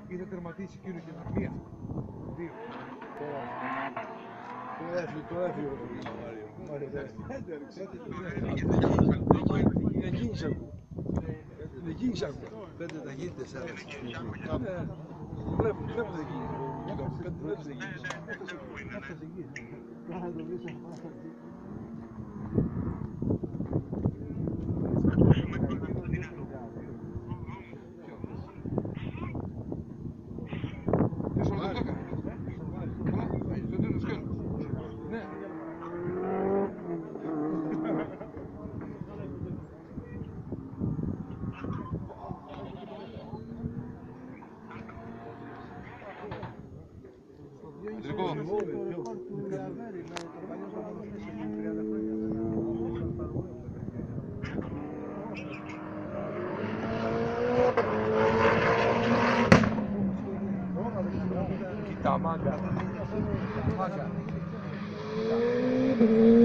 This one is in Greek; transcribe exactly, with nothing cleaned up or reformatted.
ή θα τερματίσει εκείνο και με μία. Δύο. Τώρα έφυγε ο Μάριο. Εκείνη σ' ακούω. Εκείνη σ' ακούω. Πέντε ταχύτητες άλλες. Βλέπω, βλέπω δεν εκείνη. Πέντε βλέπεις δεν εκείνη. Τώρα το βρεις αυτό. Κοίτα μάγκα. Μάγκα.